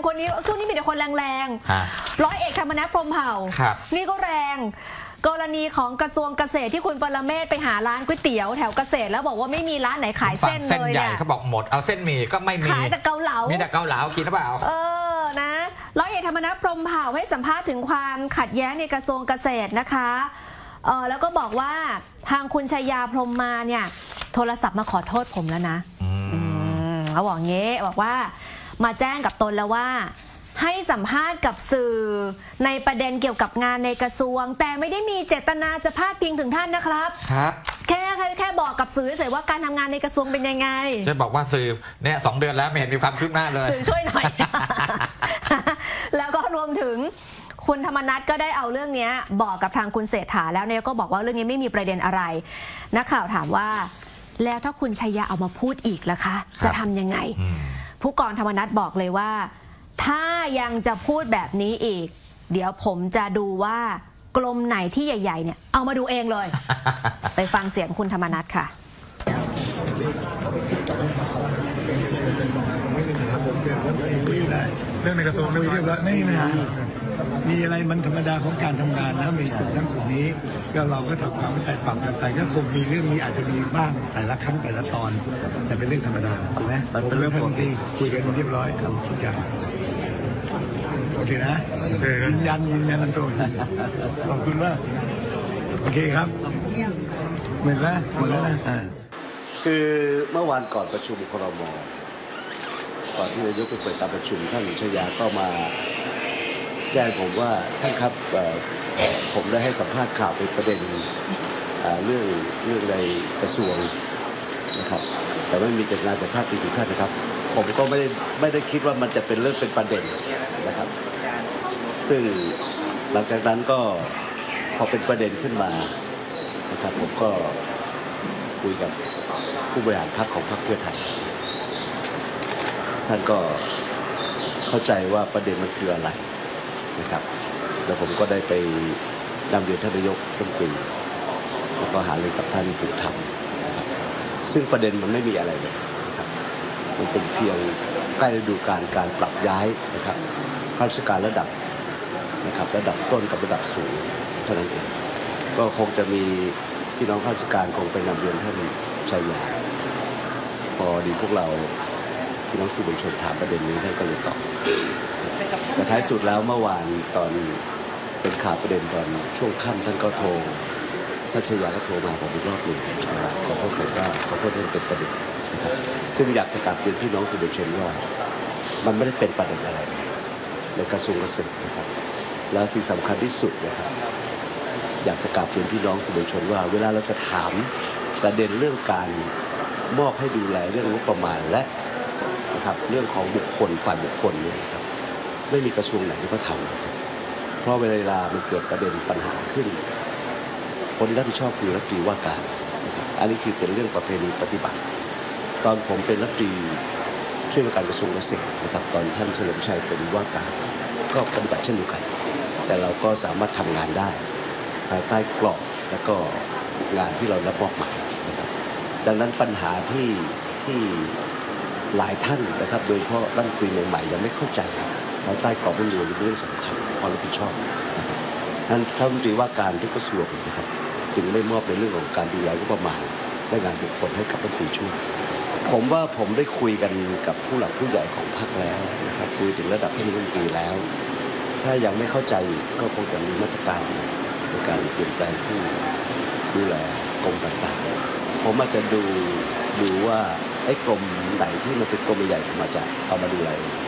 คนนี้ช่วงนี้มีแต่คนแรงๆร้อยเอกธรรมนัส พรหมเผ่านี่ก็แรงกรณีของกระทรวงเกษตรที่คุณปรเมศไปหาร้านก๋วยเตี๋ยวแถวเกษตรแล้วบอกว่าไม่มีร้านไหนขายเส้นเลยเนี่ยเขาบอกหมดเอาเส้นหมี่ก็ไม่มีขายแต่เกาเหลามีแต่เกาเหลากินหรือเปล่านะร้อยเอกธรรมนัส พรหมเผ่าให้สัมภาษณ์ถึงความขัดแย้งในกระทรวงเกษตรนะคะแล้วก็บอกว่าทางคุณชัยยาพรหมมาเนี่ยโทรศัพท์มาขอโทษผมแล้วนะเขาบอกเงี้ยบอกว่ามาแจ้งกับตนแล้วว่าให้สัมภาษณ์กับสื่อในประเด็นเกี่ยวกับงานในกระทรวงแต่ไม่ได้มีเจตนาจะพาดพิงถึงท่านนะครับแค่บอกกับสื่อเฉยว่าการทำงานในกระทรวงเป็นยังไงจะบอกว่าสื่อเนี่ย2 เดือนแล้วไม่เห็นมีความคืบหน้าเลยสื่อช่วยหน่อย แล้วก็รวมถึงคุณธรรมนัสก็ได้เอาเรื่องนี้บอกกับทางคุณเศรษฐาแล้วเนี่ยก็บอกว่าเรื่องนี้ไม่มีประเด็นอะไรนักข่าวถามว่าแล้วถ้าคุณชัยยาเอามาพูดอีกล่ะคะจะทำยังไงผู้กองธรรมนัสบอกเลยว่าถ้ายังจะพูดแบบนี้อีกเดี๋ยวผมจะดูว่ากรมไหนที่ใหญ่ๆเนี่ยเอามาดูเองเลย ไปฟังเสียงคุณธรรมนัสค่ะเรื่องในกระทรวงเรียบร้อยไม่มีปัญหามีอะไรมันธรรมดาของการทำงานแล้วมีกลุ่มนั้นกลุ่มนี้ก็เราก็ทำความเข้าใจปรับกันไปก็คงมีเรื่องนี้อาจจะมีบ้างแต่ละครั้งแต่ละตอนแต่เป็นเรื่องธรรมดาถูกไหมผมเรื่องปกติคุยกันเรียบร้อยครับทุกอย่างโอเคนะยืนยันอันตรงขอบคุณมากโอเคครับหมดแล้วนะคือเมื่อวานก่อนประชุมครม.ก่อนที่นายกไปเปิดการประชุมท่านชัยยาก็มาแจ้งผมว่าท่านครับผมได้ให้สัมภาษณ์ข่าวเป็นประเด็นเรื่องในกระทรวงนะครับแต่ไม่มีเจตนาจะพาดพิงถึงท่านนะครับผมก็ไม่ได้คิดว่ามันจะเป็นเรื่องเป็นประเด็นนะครับซึ่งหลังจากนั้นก็พอเป็นประเด็นขึ้นมานะครับผมก็คุยกับผู้บริหารพรรคของพรรคเพื่อไทยท่านก็เข้าใจว่าประเด็นมันคืออะไรนะครับแล้วผมก็ได้ไปนำเรียนท่านนายกรัฐมนตรีแล้วก็หารือกับท่านผู้ทำนะครับซึ่งประเด็นมันไม่มีอะไรเลยนะครับมันเป็นเพียงใกล้ฤดูกาลการปรับย้ายนะครับข้าราชการระดับนะครับระดับต้นกับระดับสูงเท่านั้นเองก็คงจะมีพี่น้องข้าราชการคงไปนำเรียนท่านชัยยาพอดีพวกเราพี่น้องสื่อมวลชนถามประเด็นนี้ท่านก็เลยตอบแต่ท้ายสุดแล้วเมื่อวานตอนเป็นข่าวประเด็นตอนช่วงค่ำท่านก็โทรท่านชัยยาก็โทรมาผมอีกรอบหนึ่งขอโทษผมว่าขอโทษที่เป็นประเด็นนะครับซึ่งอยากจะกลับเรียนพี่น้องสื่อมวลชนว่ามันไม่ได้เป็นประเด็นอะไรในกระทรวงเกษตรนะครับแล้วสิ่งสำคัญที่สุดนะครับอยากจะกลับเรียนพี่น้องสื่อมวลชนว่าเวลาเราจะถามประเด็นเรื่องการมอบให้ดูแลเรื่องงบประมาณและนะครับเรื่องของบุคคลฝ่ายบุคคลเนี่ยนะครับไม่มีกระทรวงไหนที่เขาทำเพราะเวลามันเกิดประเด็นปัญหาขึ้นคนที่รับผิดชอบคือรัฐมนตรีว่าการนะครับอันนี้คือเป็นเรื่องประเพณีปฏิบัติตอนผมเป็นรัฐมนตรีช่วยว่าการกระทรวงเกษตรนะครับตอนท่านเฉลิมชัยเป็นว่าการก็ปฏิบัติเช่นเดียวกันแต่เราก็สามารถทำงานได้ภายใต้กรอบและก็งานที่เรารับมอบหมายนะครับดังนั้นปัญหาที่หลายท่านนะครับโดยเฉพาะรัฐมนตรีใหม่ๆยังไม่เข้าใจภายใต้กรอบรัฐธรรมนูญเป็นเรื่องสำคัญความรับผิดชอบนะครับนั้นรัฐมนตรีว่าการทุกกระทรวงนะครับจึงได้มอบในเรื่องของการดูแลงบประมาณและงานบุคคลให้กับรัฐมนตรีช่วยผมว่าผมได้คุยกันกับผู้หลักผู้ใหญ่ของพรรคแล้วนะครับคุยถึงระดับท่านรัฐมนตรีแล้วถ้ายังไม่เข้าใจก็คงจะมีมาตรการในการเปลี่ยนแปลงผู้ดูแลกรมต่างๆผมอาจจะดูว่าไอ้กรมไหนที่มันเป็นกรมใหญ่มาจะเอามาดูแล